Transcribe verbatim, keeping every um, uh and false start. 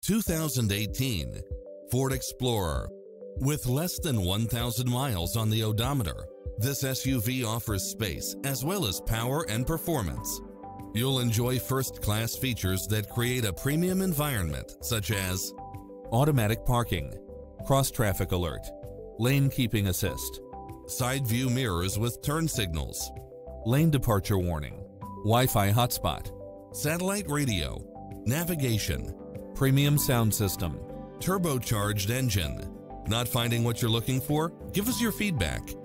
two thousand eighteen Ford Explorer. With less than one thousand miles on the odometer, this S U V offers space as well as power and performance. You'll enjoy first-class features that create a premium environment, such as automatic parking, cross-traffic alert, lane keeping assist, side view mirrors with turn signals, lane departure warning, Wi-Fi hotspot, satellite radio, navigation, premium sound system, turbocharged engine. Not finding what you're looking for? Give us your feedback.